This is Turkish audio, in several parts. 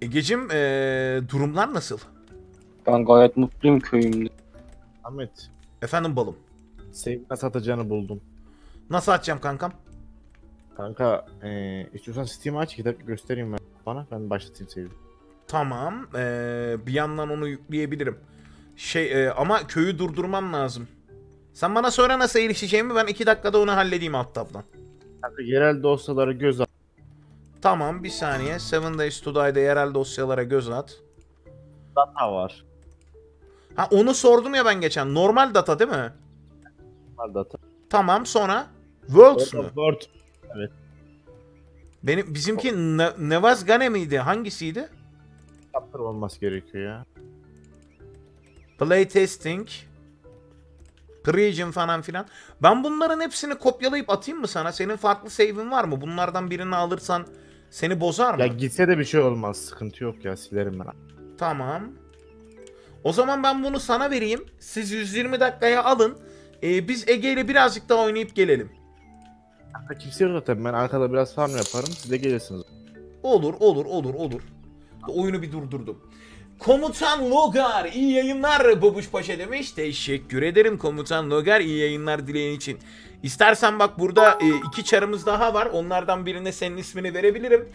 Egeciğim durumlar nasıl? Ben gayet mutluyum köyümde. Ahmet, Efendim balım. sevgine satacağını buldum. Nasıl açacağım kankam? Kanka, istiyorsan Steam'i aç, kitap göstereyim ben bana. Ben başlatayım sevgi. Tamam. Bir yandan onu yükleyebilirim. Ama köyü durdurmam lazım. Sen bana söyle nasıl erişeceğimi, ben 2 dakikada onu halledeyim alt tabdan. Kanka, yerel dosyaları göz at. Tamam, bir saniye. 7 Days to Die'de yerel dosyalara göz at. Data var. Ha, onu sordum ya ben geçen. Normal data değil mi? Var data. Tamam, sonra Worlds mu? Word. Evet. Bizimki Nevazgane miydi? Hangisiydi? Chapter olması gerekiyor ya. Playtesting, Precision falan filan. Ben bunların hepsini kopyalayıp atayım mı sana? Senin farklı save'in var mı? Bunlardan birini alırsan seni bozar mı? Ya gitse de bir şey olmaz. Sıkıntı yok ya, silerim ben. Tamam. O zaman ben bunu sana vereyim. Siz 120 dakikaya alın. Biz Ege ile birazcık daha oynayıp gelelim. Kanka kimse yok zaten. Ben arkada biraz farm yaparım. Siz de gelirsiniz. Olur. Oyunu bir durdurdum. Komutan Logar iyi yayınlar Babuş Paşa demiş. Teşekkür ederim Komutan Logar, iyi yayınlar dileğin için. İstersen bak burada 2 çarımız daha var. Onlardan birine senin ismini verebilirim.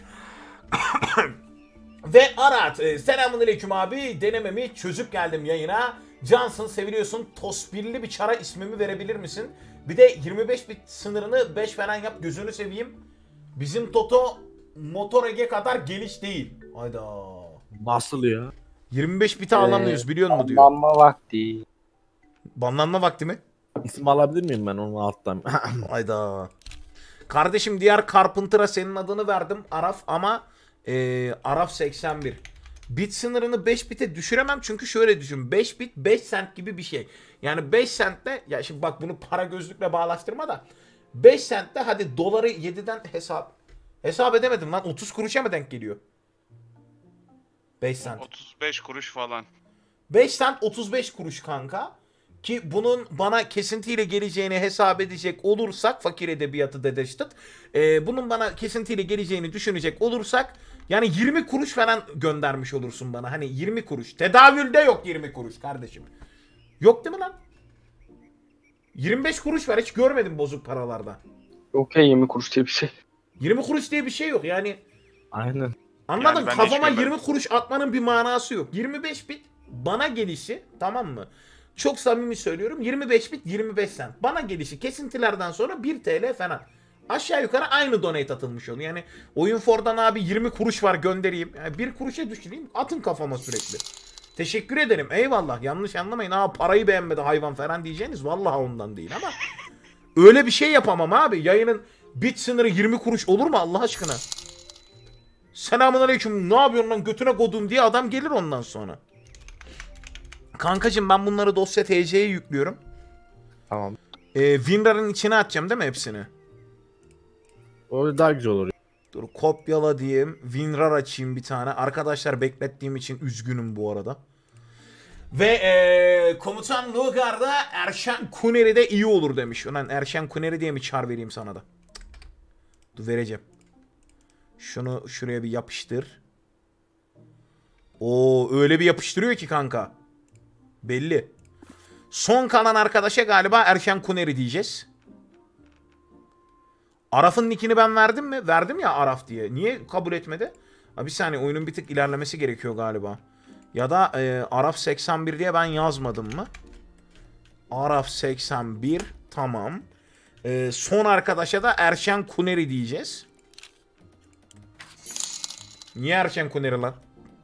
Ve Arat, selamünaleyküm abi. Denememi çözüp geldim yayına. Johnson seviliyorsun. Tospilli bir çara ismimi verebilir misin? Bir de 25 bit sınırını 5 falan yap, gözünü seveyim. Bizim Toto Motor Ege kadar geliş değil. Hayda. Nasıl ya? 25 biti alamıyoruz biliyor musun diyor. Banlanma vakti. Banlanma vakti mi? İsim alabilir miyim ben onun alttan? Hayda. Kardeşim diğer Carpenter'a senin adını verdim Araf ama Araf 81. Bit sınırını 5 bite düşüremem çünkü şöyle düşün. 5 bit 5 cent gibi bir şey. Yani 5 centte, ya şimdi bak bunu para gözlükle bağlaştırma da 5 centte hadi doları 7'den hesap edemedim lan, 30 kuruşa mı denk geliyor? 5 cent. 35 kuruş falan. 5 cent 35 kuruş kanka. Ki bunun bana kesintiyle geleceğini hesap edecek olursak, fakir edebiyatı dedeştit. Bunun bana kesintiyle geleceğini düşünecek olursak yani 20 kuruş falan göndermiş olursun bana. Hani 20 kuruş. Tedavülde yok 20 kuruş kardeşim. Yok değil mi lan? 25 kuruş var, hiç görmedim bozuk paralarda. Yok ya, 20 kuruş diye bir şey. 20 kuruş diye bir şey yok yani. Aynen. Anladın, Yani ben de kafama hiç 20 kuruş atmanın bir manası yok. 25 bit bana gelişi, tamam mı? Çok samimi söylüyorum, 25 bit 25 cent. Bana gelişi kesintilerden sonra 1 TL falan. Aşağı yukarı aynı donate atılmış oluyor. Yani Oyun For'dan abi 20 kuruş var göndereyim. Yani 1 kuruşa düşüreyim, atın kafama sürekli. Teşekkür ederim, eyvallah, yanlış anlamayın. Ha, parayı beğenmedi hayvan falan diyeceğiniz, vallahi ondan değil ama öyle bir şey yapamam abi. Yayının bit sınırı 20 kuruş olur mu Allah aşkına? Selamünaleyküm, ne yapıyorsun lan götüne kodum diye adam gelir ondan sonra. Kankacım ben bunları dosya TC'ye yüklüyorum. Tamam. WinRAR'ın içine atacağım değil mi hepsini? O daha güzel olur. Dur kopyala diyeyim. WinRAR açayım bir tane. Arkadaşlar beklettiğim için üzgünüm bu arada. Ve Komutan Logar'da Erşen Kuneri de iyi olur demiş. Ulan Erşen Kuneri diye mi çar vereyim sana da? Dur vereceğim. Şunu şuraya bir yapıştır. Oo öyle bir yapıştırıyor ki kanka. Belli. Son kalan arkadaşa galiba Erşen Kuneri diyeceğiz. Araf'ın nickini ben verdim mi? Verdim ya Araf diye. Niye kabul etmedi? Ha, bir saniye, oyunun bir tık ilerlemesi gerekiyor galiba. Ya da Araf 81 diye ben yazmadım mı? Araf 81 tamam. Son arkadaşa da Erşen Kuneri diyeceğiz. Niye Erşen Kuneri lan?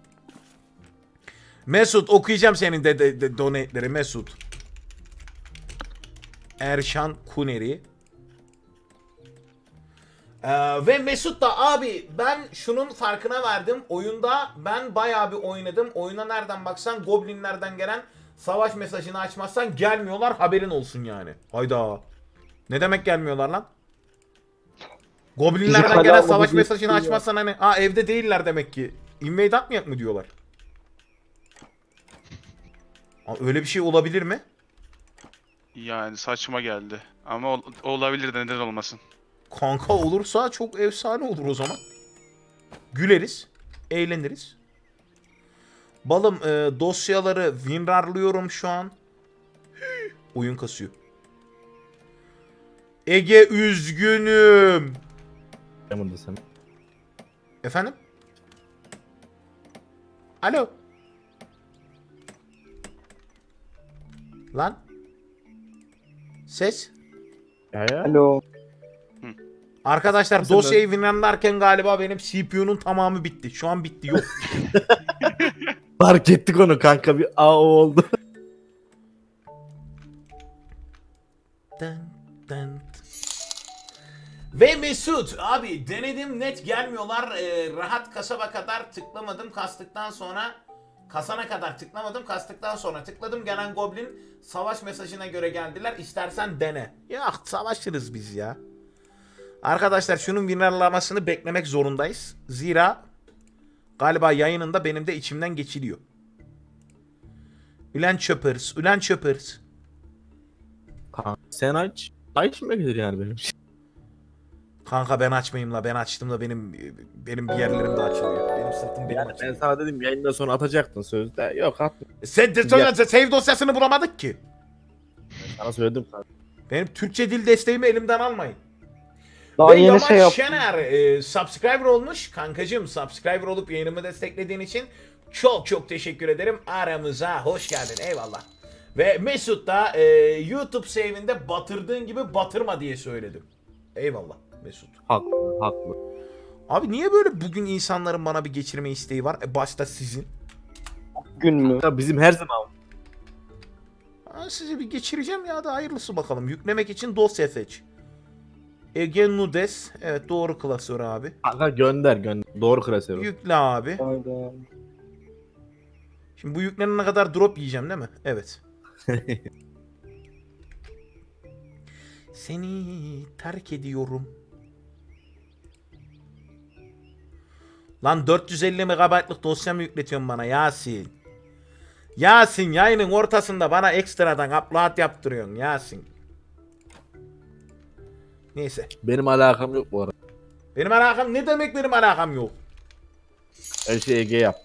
Mesut okuyacağım senin de donate'leri Mesut. Erşan Kuneri. Ve Mesut da abi ben şunun farkına vardım. Oyunda ben bayağı bir oynadım. Oyuna nereden baksan goblinlerden gelen savaş mesajını açmazsan gelmiyorlar, haberin olsun yani. Hayda. Ne demek gelmiyorlar lan? Goblinlerden gelen savaş mesajını açmazsan hani evde değiller demek ki. Invade atmayak mı diyorlar. Öyle bir şey olabilir mi? Yani saçma geldi. Ama olabilir de neden olmasın. Kanka olursa çok efsane olur o zaman. Güleriz, eğleniriz. Balım dosyaları winrarlıyorum şu an. Oyun kasıyor. Ege üzgünüm. Yaman desem. Efendim? Alo. Lan. Ses. Ya. Alo. Arkadaşlar Mesela- dosyayı winrarlarken galiba benim CPU'nun tamamı bitti. Şu an bitti. Yok. Fark ettik onu kanka, bir AO oldu. Dın dın. Ve Mesut abi denedim, net gelmiyorlar. Rahat kasaba kadar tıklamadım, kastıktan sonra kasana kadar tıklamadım, kastıktan sonra tıkladım, gelen goblin savaş mesajına göre geldiler. İstersen dene. Yok, savaşırız biz ya. Arkadaşlar şunun winnerlamasını beklemek zorundayız. Zira galiba yayınında benim de içimden geçiliyor. Ulan Choppers, ulan Choppers. Kanka sen aç. Aç mı gelir yani benim için? Kanka ben açmayayım la, ben açtım da benim bir yerlerim de açılıyor. Benim sırtım benim Yani ben açılıyor. sana dedim yayından sonra atacaktın sözde. Yok atma. Sen de sonra save dosyasını bulamadık ki. Sana söyledim kanka. Benim Türkçe dil desteğimi elimden almayın. Daha Ve yeni Yamaç şey yaptım. Şener subscriber olmuş. Kankacığım, subscriber olup yayınımı desteklediğin için çok çok teşekkür ederim. Aramıza hoş geldin. Eyvallah. Ve Mesut da YouTube save'inde batırdığın gibi batırma diye söyledim. Eyvallah Mesut. Haklı, haklı. Abi niye böyle bugün insanların bana bir geçirme isteği var? Başta sizin. Gün mü? Ya bizim her zaman Size bir geçireceğim ya da hayırlısı bakalım. Yüklemek için dosya seç. Ege Nudes. Evet, doğru klasör abi. kanka gönder. Doğru klasörü. Yükle abi. Hayda. Şimdi bu yüklenene kadar drop yiyeceğim değil mi? Evet. Seni terk ediyorum. Lan 450 MB'lık dosya mı yükletiyorsun bana Yasin? Yasin, yayının ortasında bana ekstradan upload yaptırıyorsun Yasin. Neyse. Benim alakam yok bu arada. Benim alakam ne demek, benim alakam yok. Her şey Ege yap.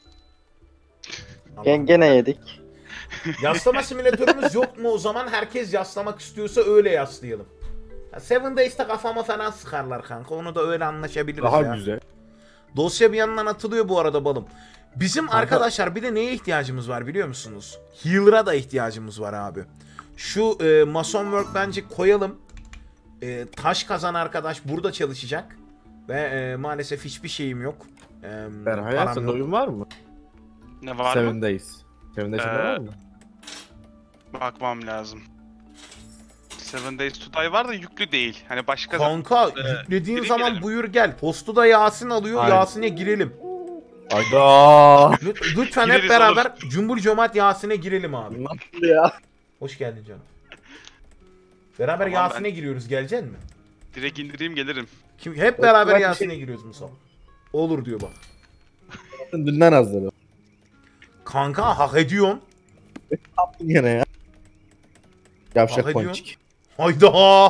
Gene yedik. Yaslama simülatörümüz yok mu o zaman? Herkes yaslamak istiyorsa öyle yaslayalım. Ya Seven Days'te kafama falan sıkarlar kanka. Onu da öyle anlaşabiliriz Daha ya. güzel. Dosya bir yandan atılıyor bu arada balım. Bizim Kanka- arkadaşlar bir de neye ihtiyacımız var biliyor musunuz? Healer'a da ihtiyacımız var abi. Şu Mason Workbench'i koyalım. Taş kazan arkadaş burada çalışacak. Ve maalesef hiçbir şeyim yok. Berhay Param sende yok. oyun var mı? Ne var mı? Seven'deyiz. Seven'de var mı? Bakmam lazım. Seven Days to Die var da yüklü değil. Hani başka Kanka Ee, yüklediğin gireyim zaman girelim. buyur gel. Postu da Yasin alıyor. Aynen. Yasin'e girelim. Hayda. Lütfen hep Gireriz, beraber Cumbul Cömert Yasin'e girelim abi. Nasıl ya? Hoş geldin canım. Beraber Tamam, Yasin'e giriyoruz. Geleceksin mi? direkt indireyim gelirim. Hep beraber bak bir Yasin'e giriyoruz Musa. Olur diyor bak. Dünden hazırladım. Kanka hak ediyorsun. Yaptın gene ya. Yavşak Hak ediyorsun. ponçik. Hayda.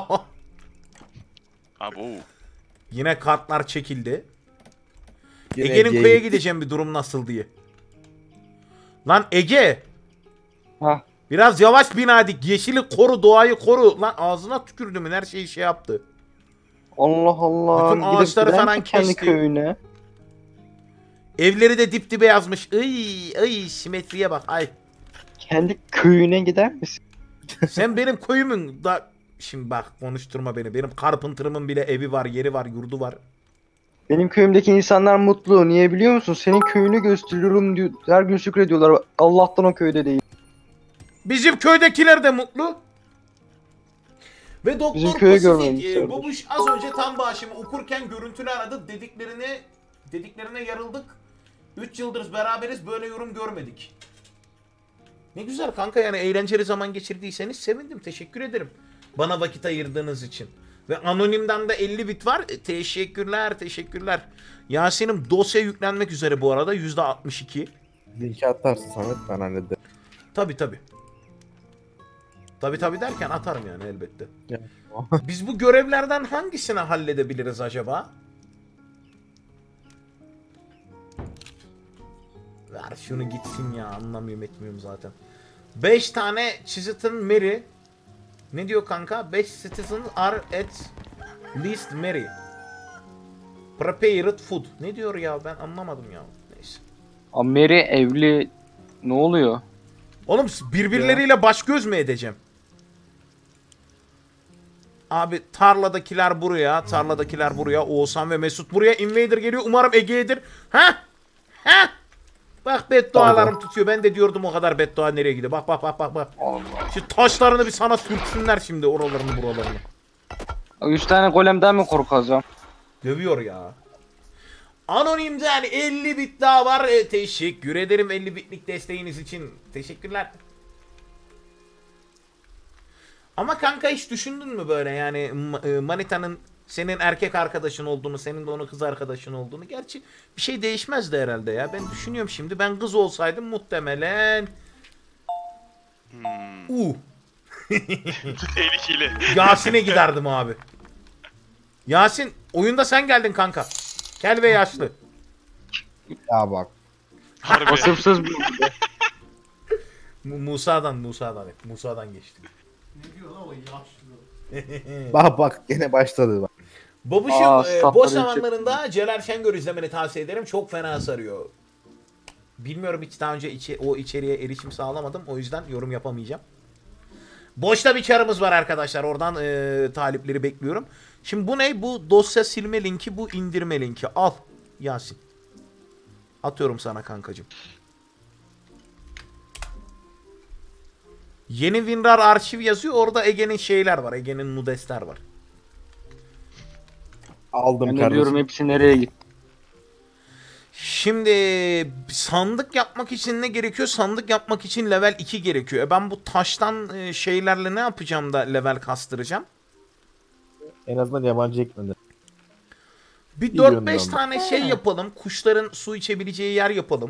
Abi o. Yine kartlar çekildi. Yine Ege'nin Ege'ye köye gittik. gideceğim bir durum nasıl diye. Lan Ege. Ha. Biraz yavaş bin hadi. Yeşili koru, doğayı koru. Lan ağzına tükürdüm, her şeyi şey yaptı. Allah Allah. Bütün Gidip ağaçları gider falan mi kendi kesti. köyüne? Evleri de dip dibe yazmış. Iy simetriye bak. Ay. Kendi köyüne gider misin? Sen benim köyümün da... Şimdi bak konuşturma beni. Benim Carpenter'ımın bile evi var, yeri var, yurdu var. Benim köyümdeki insanlar mutlu. Niye biliyor musun? Senin köyünü gösteriyorum diyor. Her gün şükrediyorlar. Allah'tan o köyde değil. Bizim köydekiler de mutlu. Ve Doktor Bizim köyü görmemi Pasifik istiyorlar. Babuş az önce tam başımı okurken görüntülü aradı. Dediklerine yarıldık. 3 yıldır beraberiz, böyle yorum görmedik. Ne güzel kanka, yani eğlenceli zaman geçirdiyseniz sevindim. Teşekkür ederim. Bana vakit ayırdığınız için. Ve anonimden de 50 bit var. Teşekkürler. Yasin'im dosya yüklenmek üzere bu arada. %62. Linki atarsın Samet, ben hallederim. Tabi. Tabi derken atarım yani elbette. Ya. Biz bu görevlerden hangisini halledebiliriz acaba? Ver şunu gitsin ya, anlamıyorum etmiyorum zaten. 5 tane citizen Mary. Ne diyor kanka? 5 citizens are at least merry. Prepared food. Ne diyor ya, ben anlamadım ya. Neyse. Mary evli. Ne oluyor? Oğlum birbirleriyle baş göz mü edeceğim? Abi tarladakiler buraya, tarladakiler buraya. Oğuzhan ve Mesut buraya. Invader geliyor. Umarım Ege'dir. Ha? Ha? Bak beddualarım tutuyor. Ben de diyordum o kadar beddua nereye gidiyor. Bak bak bak bak bak. Şu taşlarını bir sana sürtsünler şimdi, oralarını buralarını. 3 tane golemden mi korkacağım? Dövüyor ya. Anonimden 50 bit daha var. Teşekkür ederim 50 bitlik desteğiniz için. Teşekkürler. Ama kanka hiç düşündün mü böyle yani manitanın senin erkek arkadaşın olduğunu, senin de onun kız arkadaşın olduğunu? Gerçi bir şey değişmezdi herhalde ya. Ben düşünüyorum şimdi, ben kız olsaydım muhtemelen Tehlikeli. Yasin'e giderdim abi. Yasin, oyunda sen geldin kanka. Kel ve yaşlı. Ya bak. Harbi. Vasıfsız bir Musa'dan geçti. Ne diyor lan o yaşlı? Bak gene başladı bak. Babuşum statları boş yüksek. zamanlarında Celal Şengör izlemeni tavsiye ederim. Çok fena sarıyor. Bilmiyorum, hiç daha önce o içeriğe erişim sağlamadım. O yüzden yorum yapamayacağım. Boşta bir çarımız var arkadaşlar. Oradan talipleri bekliyorum. Şimdi bu ne? Bu dosya silme linki, bu indirme linki. Al Yasin. Atıyorum sana kankacığım. Yeni WinRAR arşiv yazıyor. Orada Ege'nin şeyler var. Ege'nin nudesler var. Aldım Ben de kardeşim. diyorum hepsi nereye gitti? Şimdi sandık yapmak için ne gerekiyor? Sandık yapmak için level 2 gerekiyor. Ben bu taştan şeylerle ne yapacağım da level kastıracağım? En azından yabancı ekmedi. Bir Biliyorum 4-5 ben de. tane şey yapalım. Kuşların su içebileceği yer yapalım.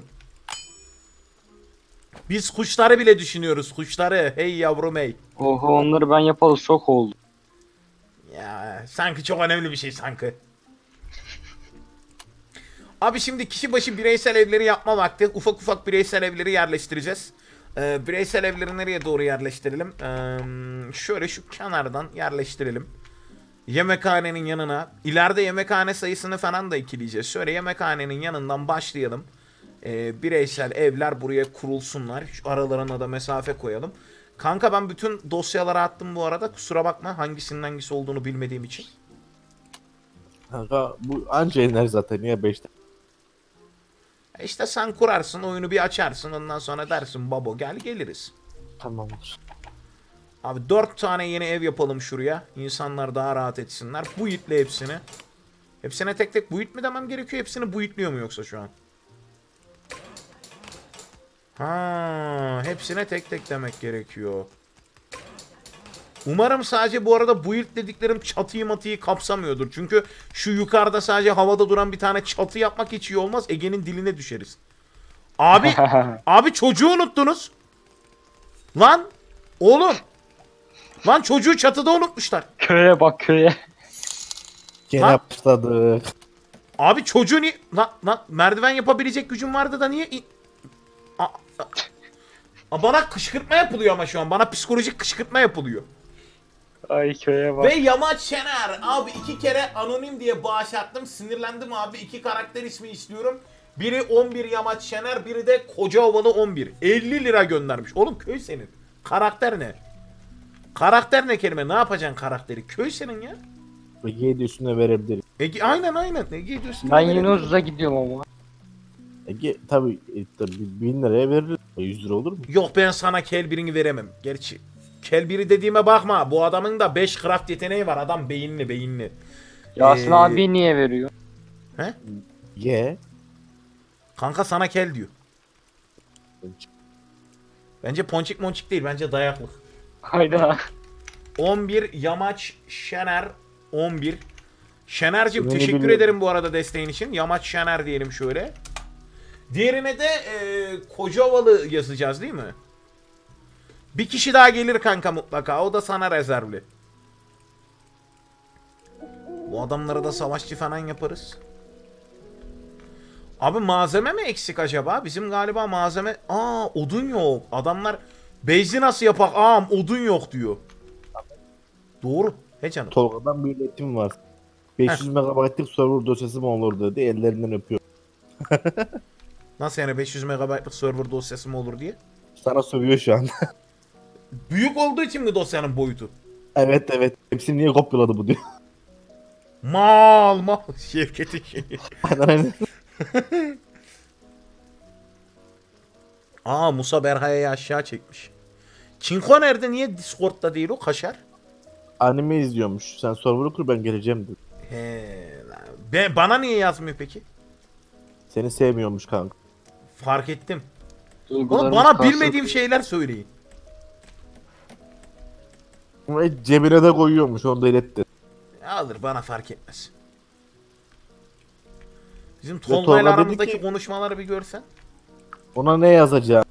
Biz kuşları bile düşünüyoruz. Kuşları. Hey yavrum hey. Oho, onları ben yapalı çok oldu. Ya sanki çok önemli bir şey sanki. Abi şimdi kişi başı bireysel evleri yapma vakti. Ufak ufak bireysel evleri yerleştireceğiz. Bireysel evleri nereye doğru yerleştirelim? Şöyle şu kenardan yerleştirelim. Yemekhanenin yanına. İleride yemekhane sayısını falan da ikileyeceğiz. Şöyle yemekhanenin yanından başlayalım. Bireysel evler buraya kurulsunlar. Şu aralarına da mesafe koyalım. Kanka ben bütün dosyaları attım bu arada. Kusura bakma, hangisinin hangisi olduğunu bilmediğim için. Kanka bu anca iner zaten. Niye 5'te? İşte sen kurarsın, oyunu bir açarsın, ondan sonra dersin babo gel geliriz. Tamamdır. Abi 4 tane yeni ev yapalım şuraya. İnsanlar daha rahat etsinler. Bu itle hepsini. Hepsine tek tek buit mi demem gerekiyor? Hepsini buitliyor mu yoksa şu an? Ha, hepsine tek tek demek gerekiyor. Umarım sadece bu arada build dediklerim çatıyı matıyı kapsamıyordur. Çünkü şu yukarıda sadece havada duran bir tane çatı yapmak hiç iyi olmaz. Ege'nin diline düşeriz. Abi, abi çocuğu unuttunuz. Lan, oğlum. Lan çocuğu çatıda unutmuşlar. Köye bak köye. Gene Lan. başladık. Abi çocuğu niye... Lan merdiven yapabilecek gücüm vardı da niye... Bana kışkırtma yapılıyor ama şu an. Bana psikolojik kışkırtma yapılıyor. Ay köye bak. Ve Yamaç Şener. Abi 2 kere anonim diye bağış attım. Sinirlendim abi. 2 karakter ismi istiyorum. Biri 11 Yamaç Şener, biri de Kocaovalı 11. 50 lira göndermiş. Oğlum köy senin. Karakter ne? Karakter ne kelime? Ne yapacaksın karakteri? Köy senin ya. Ege'ye üstüne verebiliriz. Aynen. Ege diyorsun. Ben yeni ucuza gidiyorum ama. Ege tabi 1000 liraya veririz. 100 lira olur mu? Yok, ben sana kel birini veremem. Gerçi kel biri dediğime bakma. Bu adamın da 5 craft yeteneği var. Adam beyinli. Yasin Ee, abi niye veriyor? He? Ye. Kanka sana kel diyor. Bence ponçik monçik değil. Bence dayaklık. Hayda. 11 Yamaç Şener 11. Şener'cim Beni teşekkür biliyorum. ederim bu arada desteğin için. Yamaç Şener diyelim şöyle. Diğerine de Kocaovalı yazacağız değil mi? Bir kişi daha gelir kanka mutlaka. O da sana rezervli. Bu adamlara da savaşçı falan yaparız. Abi malzeme mi eksik acaba? Bizim galiba malzeme... Odun yok. Adamlar base'i nasıl yapak? Odun yok diyor. Doğru. He canım. Tolga'dan bir iletim var. 500 megabaytlık server dosyası mı olur dedi. Ellerinden öpüyor. Nasıl yani 500 megabaytlık server dosyası mı olur diye? Sana sövüyor şu an. Büyük olduğu için mi dosyanın boyutu? Evet. Hepsini niye kopyaladı bu diyor. Mal. Şevket'in şeyi. Aynen. Musa Berhaya'yı aşağı çekmiş. Çinko nerede? Niye Discord'da değil o? Kaşar. Anime izliyormuş. Sen server'ı kur ben geleceğim dedi. Bana niye yazmıyor peki? Seni sevmiyormuş kanka. Fark ettim. Oğlum Duygularımız bana karşılıklı. bilmediğim şeyler söyleyin. Ve cebine de koyuyormuş. Onu da iletti. Alır bana fark etmez. Bizim Tolga Tolga'yla dedi aramızdaki ki- konuşmaları bir görsen. Ona ne yazacağım?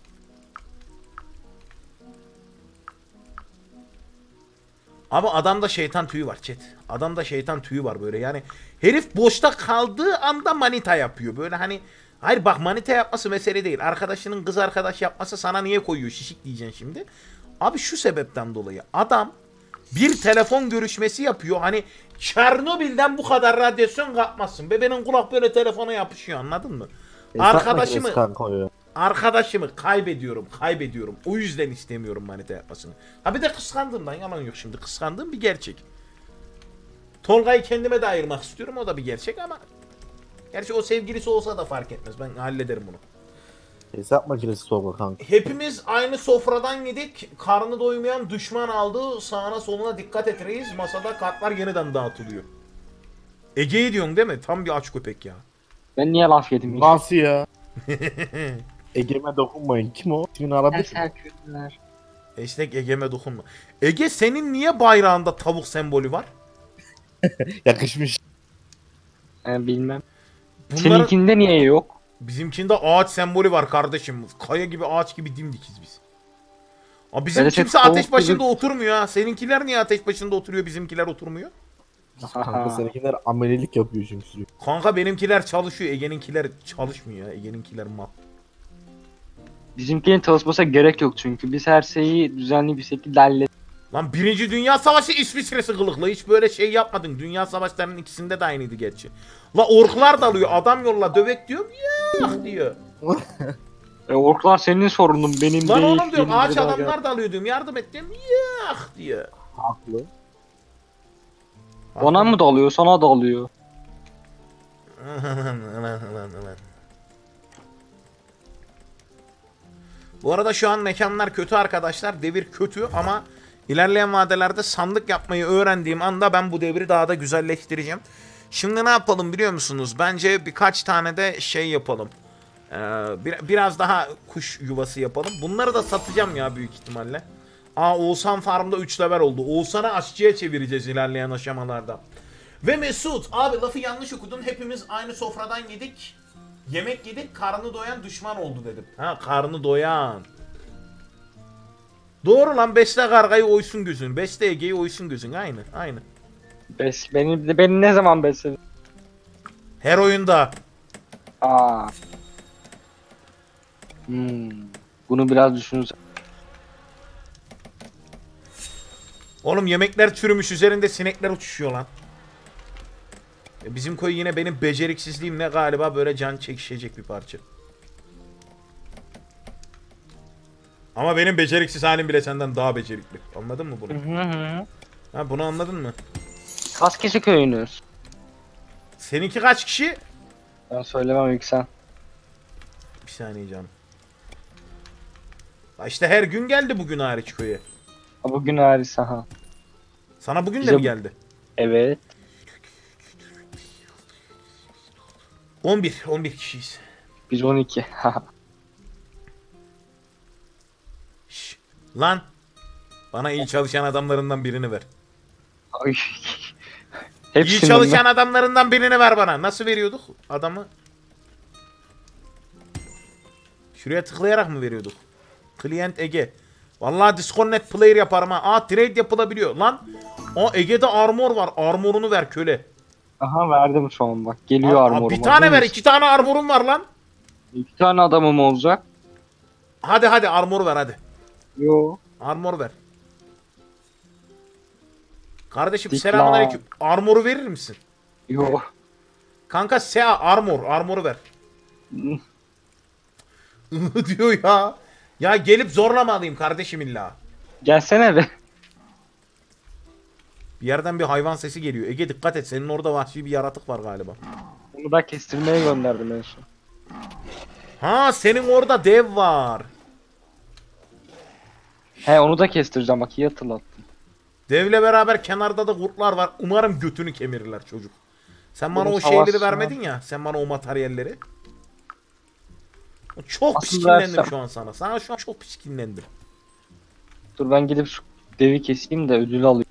Abi adamda şeytan tüyü var chat. Adamda şeytan tüyü var böyle yani. Herif boşta kaldığı anda manita yapıyor. Böyle hani hayır bak manita yapması mesele değil. Arkadaşının kız arkadaş yapması sana niye koyuyor şişik diyeceksin şimdi. Abi şu sebepten dolayı adam bir telefon görüşmesi yapıyor. Hani Çernobil'den bu kadar radyasyon kapmasın. Bebenin kulak böyle telefona yapışıyor anladın mı? Arkadaşımı Kanka o ya. Arkadaşımı kaybediyorum. O yüzden istemiyorum manita yapmasını. Ha bir de kıskandığımdan yalan yok şimdi. Kıskandığım bir gerçek. Tolga'yı kendime de ayırmak istiyorum. O da bir gerçek ama gerçi o sevgilisi olsa da fark etmez. Ben hallederim bunu. Hesap makinesi Tolga kanka. Hepimiz aynı sofradan yedik. Karnı doymayan düşman aldı. Sağına soluna dikkat et reis. Masada kartlar yeniden dağıtılıyor. Ege'yi diyorsun değil mi? Tam bir aç köpek ya. Ben niye laf yedim? Nasıl ya? Ege'me dokunmayın. Kim o? Şimdi aradı. Serküller. Hashtag Ege'me dokunma. Ege senin niye bayrağında tavuk sembolü var? Yakışmış. Bilmem. Bunların... Seninkinde niye yok? Bizimkinde ağaç sembolü var kardeşim. Kaya gibi ağaç gibi dimdikiz biz. Abi bizim Böyle kimse tavuk ateş başında gibi- oturmuyor ha. Seninkiler niye ateş başında oturuyor bizimkiler oturmuyor? Kanka seninkiler amelilik yapıyor çünkü sürekli. Kanka benimkiler çalışıyor. Ege'ninkiler çalışmıyor ya. Ege'ninkiler mal. Bizimkinin çalışmasına gerek yok çünkü biz her şeyi düzenli bir şekilde hallettik. Lan Birinci Dünya Savaşı İsviçre'si kılıklı. Hiç böyle şey yapmadın. Dünya savaşlarının ikisinde de aynıydı gerçi. La orklar dalıyor. Adam yolla dövek diyor. Yah diyor. Orklar senin sorunun benim Lan değil. oğlum diyorum benim ağaç bir daha adamlar dalıyor diyorum. Yardım et diyorum. Yah diyor. Haklı. gel. Ona mı dalıyor sana dalıyor. Bu arada şu an mekanlar kötü arkadaşlar. Devir kötü ama ilerleyen vadelerde sandık yapmayı öğrendiğim anda ben bu devri daha da güzelleştireceğim. Şimdi ne yapalım biliyor musunuz? Bence birkaç tane de şey yapalım. Biraz daha kuş yuvası yapalım. Bunları da satacağım ya büyük ihtimalle. Oğuzhan Farm'da 3 level oldu. Oğuzhan'ı aşçıya çevireceğiz ilerleyen aşamalarda. Ve Mesut abi lafı yanlış okudun. Hepimiz aynı sofradan yedik. Yemek yedik, karnı doyan düşman oldu dedim. Ha karnı doyan. Doğru lan, besle kargayı oysun gözün. Besle Ege'yi oysun gözün. Aynı. Beni ne zaman besledin? Her oyunda. Bunu biraz düşünürsen. Oğlum yemekler çürümüş, üzerinde sinekler uçuşuyor lan. Bizim koyu yine benim beceriksizliğimle galiba böyle can çekişecek bir parça. Ama benim beceriksiz halim bile senden daha becerikli. Anladın mı bunu? Ha bunu anladın mı? Kaç kişi köyünüz? Seninki kaç kişi? Ben söylemem Yüksel. Bir saniye canım. Ha İşte her gün geldi bugün hariç köye. Bugün hariç ha. Sana bugün de Bize- mi geldi? Evet. 11 kişiyiz. Biz 12. Şş, lan. Bana iyi çalışan adamlarından birini ver. Ay. İyi Hepsinin çalışan adamlarından birini ver bana. Nasıl veriyorduk adamı? Şuraya tıklayarak mı veriyorduk? Client Ege. Vallahi disconnect player yaparım ha. Trade yapılabiliyor. Lan. Ege'de armor var. Armorunu ver köle. Aha verdim şu an bak. Geliyor Abi, armorum. bir tane ver, 2 tane armorum var lan. 2 tane adamım olacak. Hadi armor ver hadi. Yo. Armor ver. Kardeşim Dik selamünaleyküm. Armoru verir misin? Yo. Kanka armoru ver. diyor ya. Ya gelip zorlama alayım kardeşim illa. Gelsene be. Bir yerden bir hayvan sesi geliyor. Ege dikkat et, senin orada vahşi bir yaratık var galiba. Onu da kestirmeye gönderdim en son. Ha, senin orada dev var. He onu da kestireceğim bak, iyi hatırlattın. Devle beraber kenarda da kurtlar var. Umarım götünü kemirirler çocuk. Sen bana Bunu o şeyleri savaşsın vermedin ya. Sen bana o materyalleri. Çok Asıl pişkinlendim versem. şu an sana. Sana şu an çok pişkinlendim. Dur ben gidip şu devi keseyim de ödül alayım.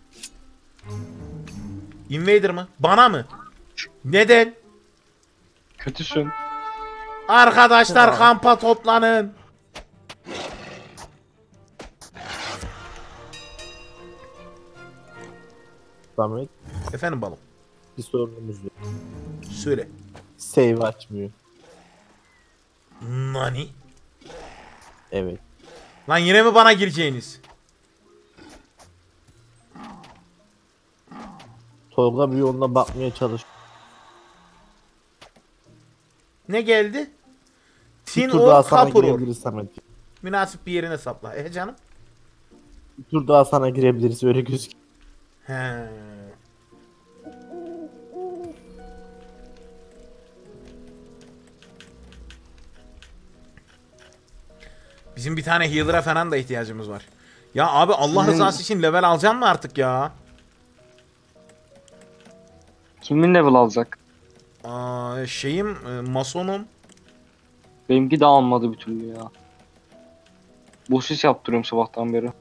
Invader mı? Bana mı? Neden? Kötüsün. Arkadaşlar kampa toplanın. Samet, Efendim balım. bir sorunumuz var. Söyle. Save açmıyor. Nani? Evet. Lan yine mi bana gireceğiniz? Tolga bir yoluna bakmaya çalış. Ne geldi? Bir Tin tur daha or sana copper ore. girebiliriz Samet. Münasip bir yerine sapla. Canım? Bir tur daha sana girebiliriz öyle gözüküyor. He. Bizim bir tane healer'a falan da ihtiyacımız var. Ya abi Allah Sizin- rızası için level alacağım mı artık ya? Kimin level alacak? Masonum. Benimki de almadı bir türlü ya. Boş iş yaptırıyorum sabahtan beri.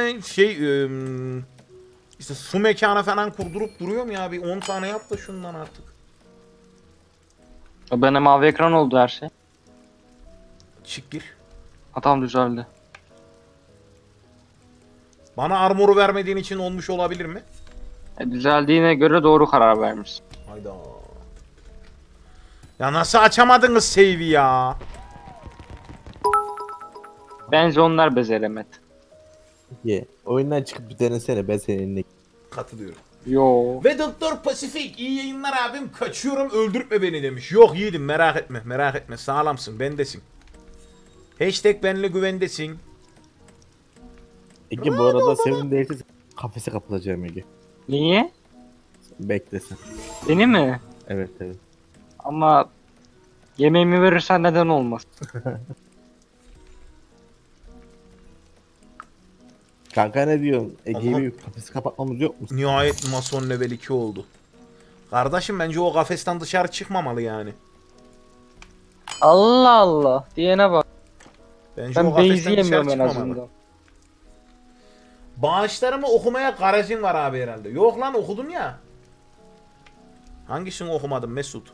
İşte su mekanı falan kurdurup duruyorum ya, bir 10 tane yap da şundan artık. Ya benim mavi ekran oldu her şey. Çık gir. Hatam düzeldi. Bana armoru vermediğin için olmuş olabilir mi? Düzeldiğine göre doğru karar vermişsin. Hayda. Ya nasıl açamadınız save'i ya? Bence onlar bezeremet. Ye. Oyundan çıkıp bir denesene, ben senin eline. Katılıyorum. Yo. Ve Doktor Pasifik, iyi yayınlar abim, kaçıyorum öldürtme beni demiş. Yok yiğidim, merak etme sağlamsın, bendesin. Hashtag benle güvendesin. Ege bu arada senin değilse kafese kapılacağım Ege. Niye? Beklesin. Beni mi? Evet evet. Ama yemeğimi verirsen neden olmaz? Kanka ne diyorsun? Ege'yi Aha. bir kafesi kapatmamız yok mu? Nihayet Mason level 2 oldu. Kardeşim bence o kafesten dışarı çıkmamalı yani. Allah Allah. Diyene bak. Bence o Ben kafesten base dışarı yemiyorum en çıkmamalı. azından. Bağışlarımı okumaya garajın var abi herhalde. Yok lan, okudum ya. Hangisini okumadım Mesut?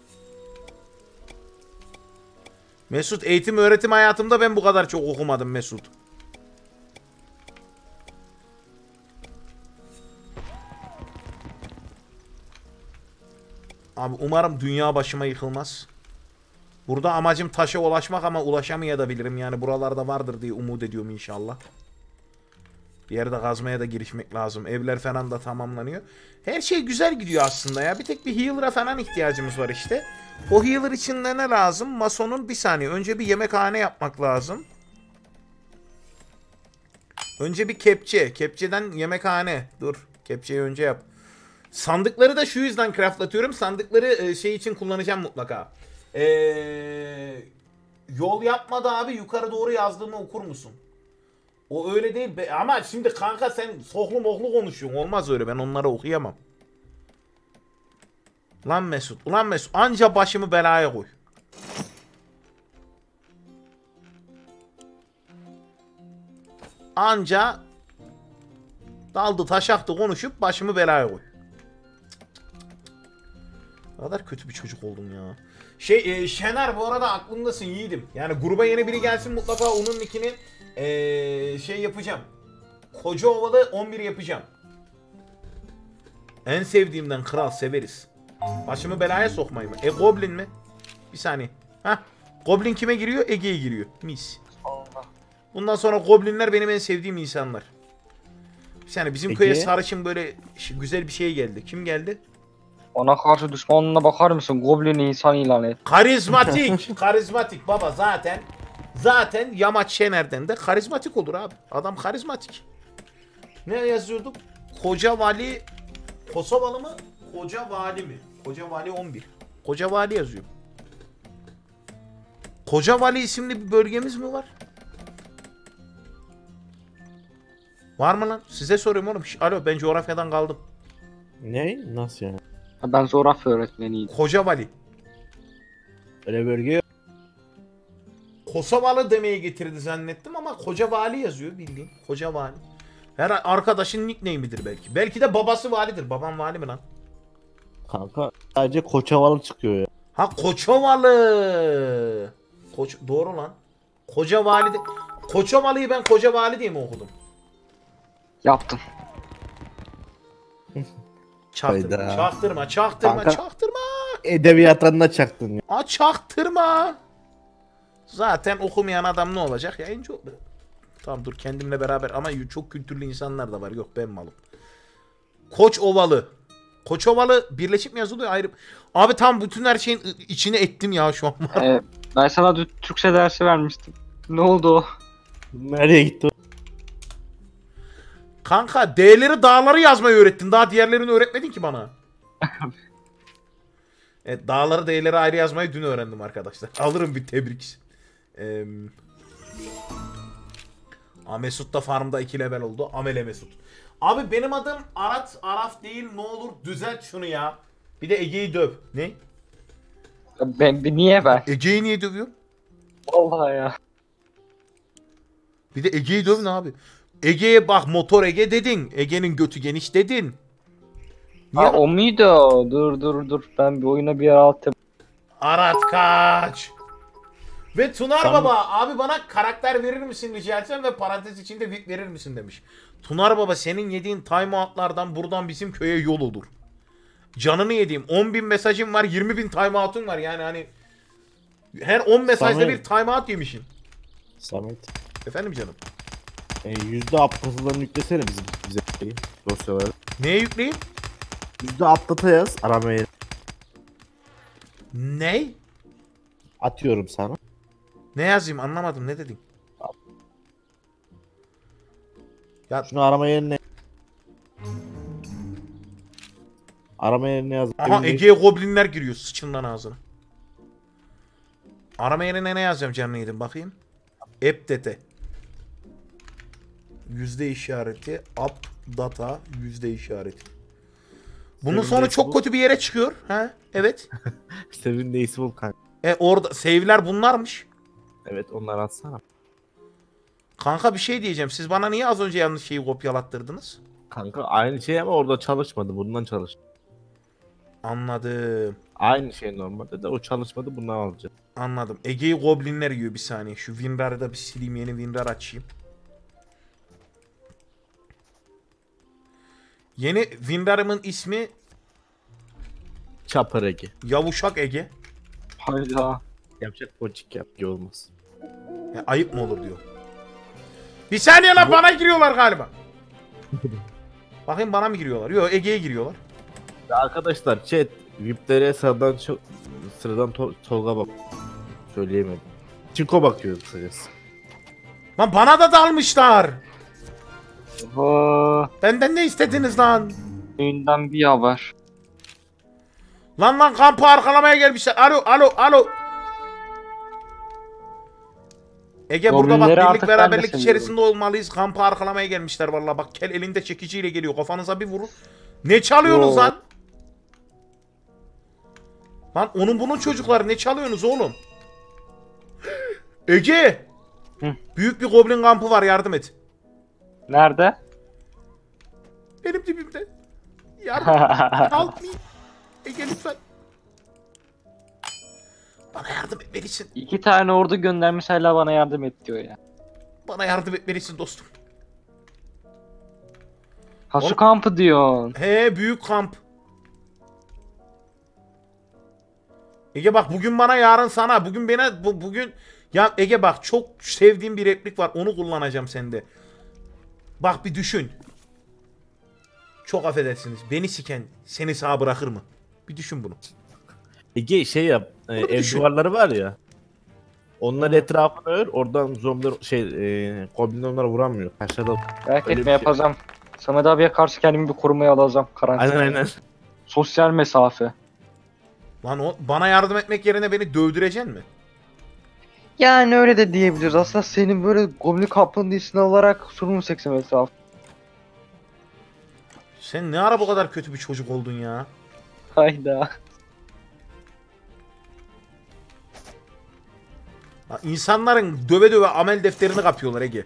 Mesut, eğitim öğretim hayatımda ben bu kadar çok okumadım Mesut. Abi umarım dünya başıma yıkılmaz. Burada amacım taşa ulaşmak ama ulaşamayabilirim. Yani buralarda vardır diye umut ediyorum inşallah. Bir yerde kazmaya da girişmek lazım. Evler falan da tamamlanıyor. Her şey güzel gidiyor aslında ya. Bir tek bir healer'a falan ihtiyacımız var işte. O healer için de ne lazım? Masonun bir saniye. Önce bir yemekhane yapmak lazım. Önce bir kepçe. Kepçeden yemekhane. Dur. Kepçeyi önce yap. Sandıkları da şu yüzden craftlatıyorum. Sandıkları şey için kullanacağım mutlaka. Yol yapmadı abi. Yukarı doğru yazdığımı okur musun? O öyle değil. Ama şimdi kanka sen sohlu mohlu konuşuyorsun. Olmaz öyle. Ben onları okuyamam. Ulan Mesut. Anca başımı belaya koy. Anca daldı taşaktı konuşup başımı belaya koy. Ne kadar kötü bir çocuk oldum ya. Şener, bu arada aklımdasın yiğidim. Yani gruba yeni biri gelsin mutlaka onun nickini yapacağım. Kocaovalı 11 yapacağım. En sevdiğimden kral, severiz. Başımı belaya sokmayayım. Goblin mi? Bir saniye. Hah. Goblin kime giriyor? Ege'ye giriyor. Mis. Allah. Bundan sonra goblinler benim en sevdiğim insanlar. Bir saniye bizim köye Ege? sarışın böyle güzel bir şey geldi. Kim geldi? Ona karşı düşmanına bakar mısın? Goblin insan ilan et. Karizmatik. Karizmatik baba zaten Yamaç Şener'den de karizmatik olur abi. Adam karizmatik. Ne yazıyorduk? Koca Vali Kosovalı mı? Koca Vali mi? Koca Vali 11. Koca Vali yazıyor. Koca Vali isimli bir bölgemiz mi var? Var mı lan? Size soruyorum oğlum. Alo ben coğrafyadan kaldım. Ne? Nasıl yani? Ben coğrafya öğretmeniydim. Koca Vali. Öyle bölge yok. Kosovalı demeye getirdi zannettim ama Koca Vali yazıyor bildiğin. Koca Vali. Her arkadaşın nickname'idir belki. Belki de babası validir. Babam vali mi lan? Kanka sadece Koçavalı çıkıyor ya. Ha Koçovalı. Doğru lan. Koca Vali de... Koçovalı'yı ben Koca Vali diye mi okudum? Yaptım. Çaktırma, Hayda. çaktırma. Kanka. Edebiyattan da çaktın ya. Çaktırma. Zaten okumayan adam ne olacak? Yayıncı oldu. Tamam dur kendimle beraber ama çok kültürlü insanlar da var. Yok ben malım. Koçovalı. Koçovalı birleşik mi yazılıyor ayrı? Abi tam bütün her şeyin içine ettim ya şu an. Ben sana dün Türkçe dersi vermiştim. Ne oldu o? Nereye gitti o? Kanka D'leri dağları yazmayı öğrettin. Daha diğerlerini öğretmedin ki bana. Evet dağları D'leri ayrı yazmayı dün öğrendim arkadaşlar. Alırım bir tebrik. Mesut da farmda 2 level oldu. Amele Mesut. Abi benim adım Arat Araf değil ne olur düzelt şunu ya. Bir de Ege'yi döv. Ne? Niye ben? Ege'yi niye dövüyor? Vallahi ya. Bir de Ege'yi döv ne abi? Ege'ye bak motor Ege dedin. Ege'nin götü geniş dedin. Niye? Ha o muydu o? Dur. Ben bir oyuna bir yer attım. Arat kaç. Ve Tunar Tamam. Baba abi bana karakter verir misin rica etsem ve parantez içinde VIP verir misin demiş. Tunar Baba senin yediğin timeoutlardan buradan bizim köye yol olur. Canını yediğim 10.000 mesajım var 20.000 timeout'un var yani hani her 10 mesajda Samet. bir timeout yemişsin. Samet. Efendim canım. Yüzde update'larını yüklesene bize dosyaları. Neye yükleyeyim? Yüzde update yaz aramaya. Ney? Atıyorum sana. Ne yazayım anlamadım ne dedin? Ya Şunu arama yerine. Arama yerine yaz. aha Ege'ye goblinler giriyor sıçın ağzına. Arama yerine ne yazacağım canını yedim bakayım. Appdate. Yüzde işareti. Up data yüzde işareti. Bunun Senin sonu de çok bu- kötü bir yere çıkıyor. Ha? Evet. Sevin değilse bul kanka. Orada save'ler bunlarmış. Evet onları atsana. Kanka bir şey diyeceğim. Siz bana niye az önce yanlış şeyi kopyalattırdınız? Kanka aynı şey ama orada çalışmadı. Bundan çalış. Anladım. Aynı şey normalde de o çalışmadı bundan alacağız. Anladım. Ege'yi goblinler yiyor bir saniye. Şu WinRAR'ı da bir sileyim. Yeni WinRAR açayım. Yeni WinRAR'ımın ismi Çapar Ege. Yavuşak Ege. Hayda. Yapacak boncuk yap ki olmaz. Ya, ayıp mı olur diyor. Bir saniye lan bana giriyorlar galiba. Bakayım bana mı giriyorlar? Yok Ege'ye giriyorlar. Ya arkadaşlar chat VIP'lere sıradan Tolga bak. Söyleyemedim. Çinko bakıyor kısacası. Lan bana da dalmışlar. Oho. Benden ne istediniz lan? Oyundan bir haber. Lan kampı arkalamaya gelmişler. Alo. Ege burada bak Goblinleri birlik artık ben de beraberlik seviyorum. içerisinde olmalıyız. Kampı arkalamaya gelmişler vallahi. Bak kel elinde çekiciyle geliyor. Kafanıza bir vurun. Ne çalıyorsunuz Yo. lan? Lan onun bunun çocukları ne çalıyorsunuz oğlum? Ege! Hı. Büyük bir goblin kampı var yardım et. Nerede? Benim dibimde. Yardım help me. Ege lütfen. Bana yardım etmelisin. 2 tane ordu göndermiş hala bana yardım et diyor ya. Bana yardım etmelisin dostum. Ha Oğlum- su kampı diyorsun. He büyük kamp. Ege bak bugün bana yarın sana. Bugün bana bugün ya Ege bak çok sevdiğim bir replik var. Onu kullanacağım sende. Bak bir düşün. Çok affedersiniz. Beni siken seni sağ bırakır mı? Bir düşün bunu. Ege şey yap. Ev düşün. duvarları var ya. Onların etrafını ör. Oradan zombiler goblin onlara vuramıyor. Aşağıda. Merak Öyle bir etme şey. yapacağım. Samet abiye karşı kendimi bir korumaya alacağım. Karantina. Aynen. Sosyal mesafe. Lan o bana yardım etmek yerine beni dövdüreceksin mi? Yani öyle de diyebiliriz. Aslında senin böyle Goblin Kaplan'ın alarak sorumlu 80 mesafe. Sen ne ara bu kadar kötü bir çocuk oldun ya? Hayda. Ha, İnsanların döve döve amel defterini kapıyorlar Ege.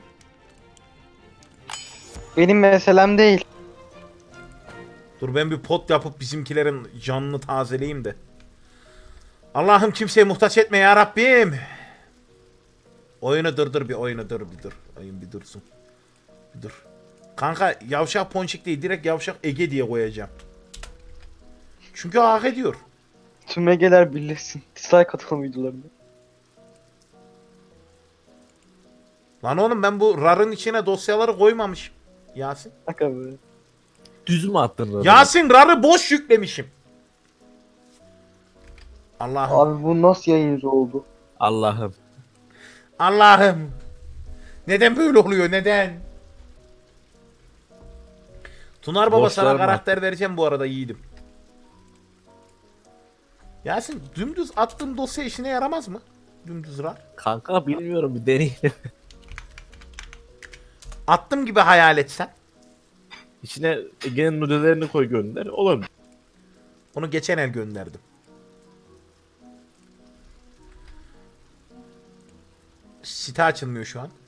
Benim meselem değil. Dur ben bir pot yapıp bizimkilerin canını tazeleyeyim de. Allah'ım kimseye muhtaç etme ya Rabbim. Oyunu durdur bir oyunu dur bir dur. Oyun bir dursun. Bir dur. Kanka yavşak ponçik değil direkt yavşak Ege diye koyacağım. Çünkü hak ediyor. Tüm Ege'ler birleşsin. Dislike katılım videolarında. Lan oğlum ben bu RAR'ın içine dosyaları koymamışım. Yasin. Baka böyle. Düz mü attın? Yasin RAR'ı boş yüklemişim. Allah'ım. Abi bu nasıl yayıncı oldu? Allah'ım. Allah'ım. Neden böyle oluyor? Neden? Tunar Baba sana Boşlar karakter vereceğim bu arada yiğidim. Yasin dümdüz attığım dosya işine yaramaz mı? Dümdüz RAR. Kanka bilmiyorum bir deneyelim. Attım gibi hayal etsen. İçine Ege'nin nudelerini koy gönder. Olur. Onu geçen el gönderdim. Site açılmıyor şu an.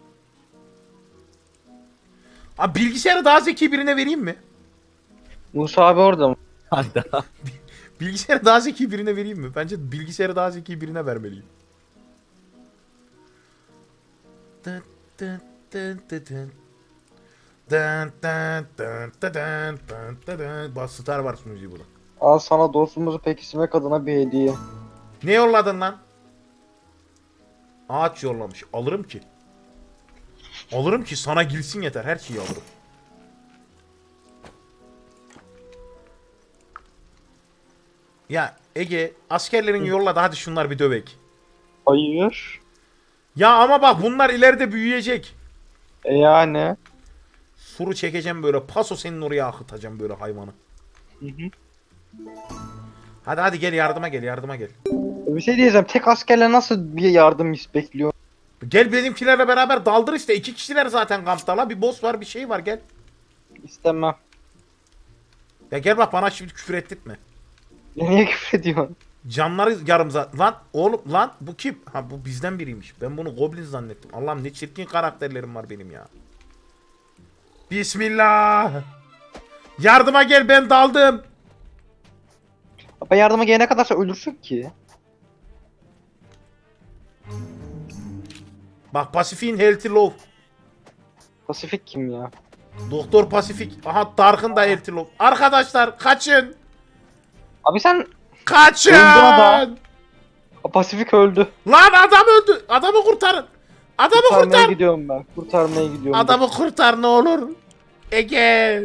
Abi bilgisayarı daha zeki birine vereyim mi? Musa abi orada mı? Hayda. Bilgisayarı daha zeki birine vereyim mi? Bence bilgisayarı daha zeki birine vermeliyim. Dın dın dın dın dın. Dın dın dın dın dın dın dın dın. Bak Star Wars müziği bu da. Al sana dostumuzu pekiştirmek adına bir hediye. Ne yolladın lan? Ağaç yollamış. Alırım ki. Alırım ki sana girsin yeter. Her şeyi alırım. Ya Ege askerlerin yolladı hadi şunlar bir dövek. Hayır. Ya ama bak bunlar ileride büyüyecek. Yani. Suru çekeceğim böyle. Paso senin oraya akıtacağım böyle hayvanı. Hı hı. Hadi gel yardıma gel yardıma gel. Bir şey diyeceğim. Tek askerle nasıl bir yardım bekliyor? Gel benimkilerle beraber daldır işte. 2 kişiler zaten kampta la. Bir boss var bir şey var gel. İstemem. Ya gel bak bana şimdi küfür ettirtme. Ya niye küfür ediyorsun? Canları yarım zaten. Lan oğlum lan bu kim? Ha bu bizden biriymiş. Ben bunu goblin zannettim. Allah'ım ne çirkin karakterlerim var benim ya. Bismillah. Yardıma gel ben daldım. Ben yardıma gelene kadar sen ölürsün ki. Bak Pasifik'in healthy low. Pasifik kim ya? Doktor Pasifik. Aha Dark'ın da healthy low. Arkadaşlar kaçın. Abi sen... Kaçın. Öldü adam. Pasifik öldü. Lan adam öldü. Adamı kurtarın. Adamı Kurtarmaya kurtar. gidiyorum ben. Kurtarmaya gidiyorum. Adamı kurtar ne olur. Ege.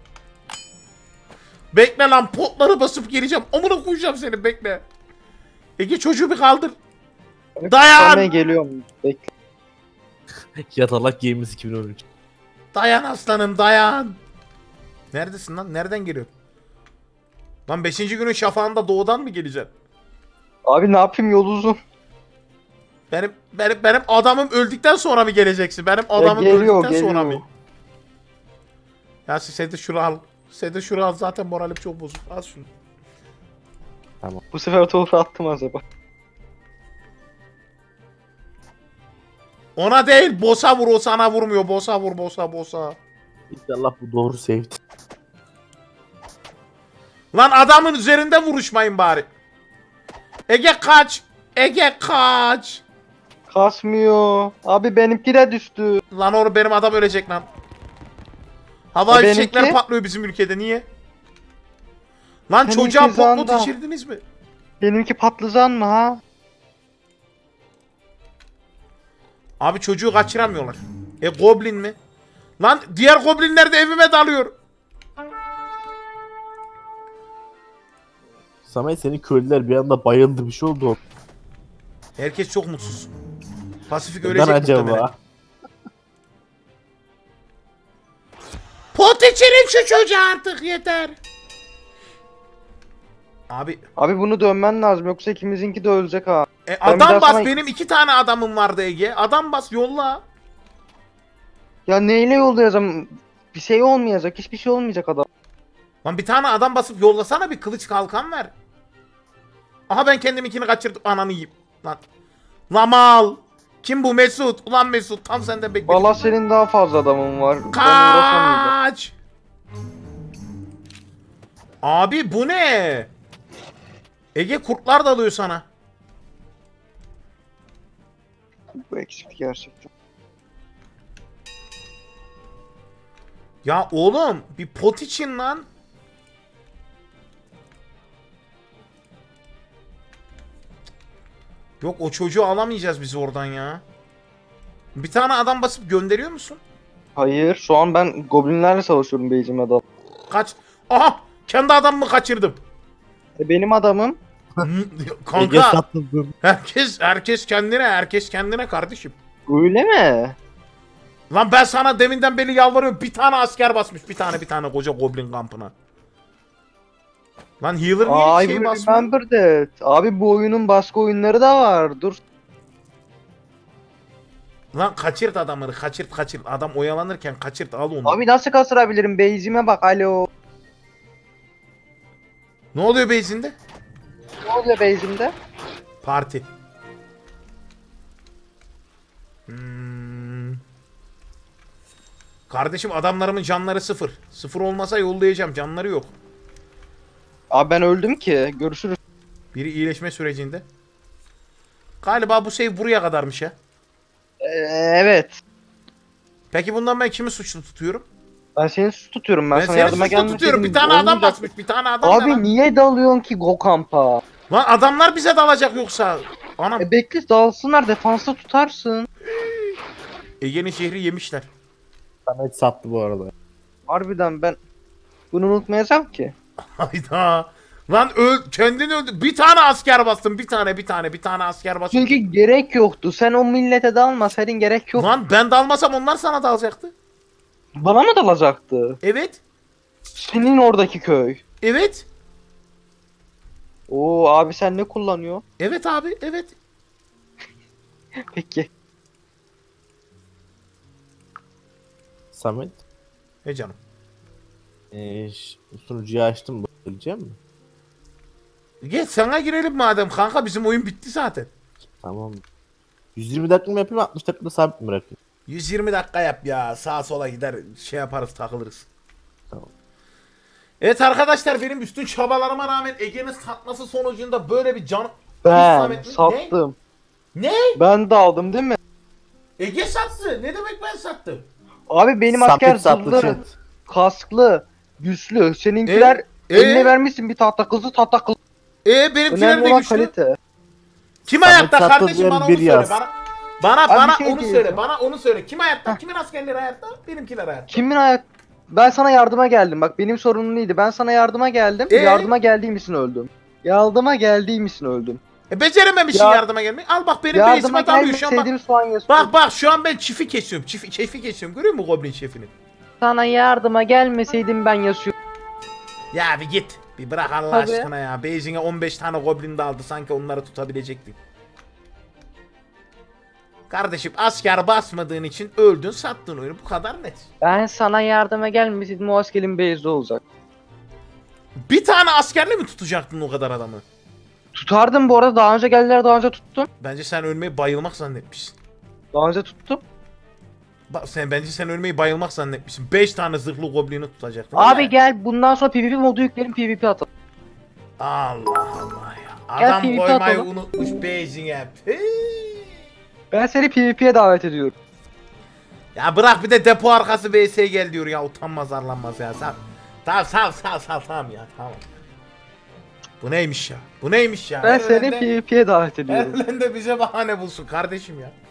Bekle lan potları basıp geleceğim. Amına koyacağım seni bekle. Ege çocuğu bir kaldır. Ben. Dayan. Kurtarmaya geliyorum. Bekle. Yatalak Games 2013. Dayan aslanım dayan. Neredesin lan? Nereden geliyor? Lan 5. günün şafağında doğudan mı geleceksin? Abi ne yapayım yol uzun. Benim adamım öldükten sonra mı geleceksin? Benim adamım geliyor, öldükten sonra geliyor. mı? Ya sen de şunu al. Sen de şunu al zaten moralim çok bozuk. Al şunu. Bu sefer doğru attım acaba. Ona değil boss'a vur o sana vurmuyor. Boss'a vur boss'a. İnşallah bu doğru sevdi. Lan adamın üzerinde vuruşmayın bari. Ege kaç. Ege kaç. Kasmıyor. Abi benimki de düştü. Lan oğlum benim adam ölecek lan. Havai benimki? fişekler patlıyor bizim ülkede niye? Lan Seninki çocuğa pot zanda. içirdiniz mi? Benimki patlıcan mı ha? Abi çocuğu kaçıramıyorlar. Goblin mi? Lan diğer goblinler de evime dalıyor. Samet senin köylüler bir anda bayıldı, bir şey oldu. Herkes çok mutsuz. Pasifik Neden ölecek acaba? muhtemelen. Pot içelim şu çocuğa artık yeter. Abi Abi bunu dönmen lazım yoksa ikimizinki de ölecek ha. Ben bir adam daha bas, sana- benim 2 tane adamım vardı Ege. Adam bas yolla. Ya neyle yollayacağım? Bir şey olmayacak. Hiçbir şey olmayacak adam. Lan bir tane adam basıp yollasana, bir kılıç kalkan ver. Aha ben kendiminkini kaçırdım, ananı yiyeyim. Lan. Lan mal. Kim bu Mesut? Ulan Mesut tam senden bekledim. Valla senin daha fazla adamın var. Ben uğraşamayacağım. Kaç. Abi bu ne? Ege kurtlar dalıyor sana. Bu eksikti gerçekten. Ya oğlum bir pot için lan. Yok o çocuğu alamayacağız biz oradan ya. Bir tane adam basıp gönderiyor musun? Hayır şu an ben goblinlerle savaşıyorum base'ime adam. Kaç. Aha kendi adamımı kaçırdım. Benim adamım. Ege Kanka sattın. herkes kendine kardeşim. Öyle mi? Lan ben sana deminden beri yalvarıyorum, bir tane asker basmış, bir tane koca goblin kampına. Lan healer niye I şey will basmıyor? remember that. Abi bu oyunun başka oyunları da var. Dur. Lan kaçırt adamları, kaçırt. Adam oyalanırken kaçırt, al onu. Abi nasıl kasırabilirim? Base'ime bak alo. Ne oluyor base'inde? Ne oluyor base'imde? Parti. Kardeşim adamlarımın canları 0. 0 olmasa yollayacağım, canları yok. Abi ben öldüm ki. Görüşürüz. Biri iyileşme sürecinde. Galiba bu save buraya kadarmış ya. Evet. Peki bundan ben kimi suçlu tutuyorum? Ben seni sus tutuyorum. Ben, Ben sana seni yardıma suçlu gelmeseydim tutuyorum. Bir tane adam olmayacak. basmış, bir tane adam. ne Abi lan? niye dalıyorsun ki Go Kamp'a? Lan adamlar bize dalacak yoksa. Anam. Bekle dalsınlar defansta tutarsın. Ege'nin şehri yemişler. Samet sattı bu arada. Harbiden ben bunu unutmayacağım ki. Hayda. Lan kendini öldü. Bir tane asker bastım. Bir tane asker bastım. Çünkü gerek yoktu. Sen o millete dalmasaydın gerek yok. Lan ben dalmasam onlar sana dalacaktı. Bana mı dalacaktı? Evet. Senin oradaki köy. Evet. Oo abi sen ne kullanıyor? Evet abi. Evet. Peki. Samet. Canım. Sunucuyu açtım. Bakabilecek mi? Geç sana girelim madem kanka, bizim oyun bitti zaten. Tamam. 120 dakika mı yapayım, 60 dakikada sabit mi bırakayım? 120 dakika yap ya. Sağa sola gider şey yaparız, takılırız. Tamam. Evet arkadaşlar, benim üstün çabalarıma rağmen Ege'nin satması sonucunda böyle bir can... Ben İslamiyet mi? sattım. Ne? Ben de aldım değil mi? Ege sattı. Ne demek ben sattım? Abi benim Samet asker sattı zırhlı, chat. kasklı, güçlü. Seninkiler eline vermişsin bir tahta kılıcı tahta kılıcı. Benimkiler Önemli de olan güçlü. kalite. Kim Samet hayatta sattı kardeşim, diyen bana onu bir söyle. yaz. Bana Abi bir şey onu diyeceğim. söyle. Bana onu söyle. Kim hayatta? Kimin askerleri hayatta? Benimkiler hayatta. Kimin ayak... Ben sana yardıma geldim. Bak benim sorunum neydi? Ben sana yardıma geldim. Ee? Yardıma geldiğim için öldüm. Yardıma geldiğim için öldüm. Becerememişsin Ya- yardıma gelmeyi. Al bak benim Yardıma base'ime dalıyor şu an bak. gelmeseydim soğan yazıyorum. Bak şu an ben çifi kesiyorum. Şefi kesiyorum. Görüyor musun Goblin şefini? Sana yardıma gelmeseydim ben yazıyorum. Ya bir git. Bir bırak Allah Tabii. aşkına ya. Base'ine 15 tane Goblin daldı. Sanki onları tutabilecektin. Kardeşim asker basmadığın için öldün, sattın oyunu. Bu kadar net. Ben sana yardıma gelmeseydim o askerin base'de olacak. Bir tane askerle mi tutacaktın o kadar adamı? Tutardım bu arada, daha önce geldiler, daha önce tuttum. Bence sen ölmeyi bayılmak zannetmişsin. Daha önce tuttum. Bence sen ölmeyi bayılmak zannetmişsin. 5 tane zırhlı goblini tutacaktın. Abi Ya. gel bundan sonra PvP modu yüklerim, PvP atalım. Allah Allah ya. Gel Adam PvP koymayı atalım. unutmuş base'ine. Ben seni PvP'ye davet ediyorum. Ya bırak, bir de depo arkası vs gel diyor ya, utanmaz arlanmaz ya. Tamam ya tamam. Bu neymiş ya? Bu neymiş ya? Ben Her seni elinde- PvP'ye davet ediyorum. Her elinde bize bahane bulsun kardeşim ya.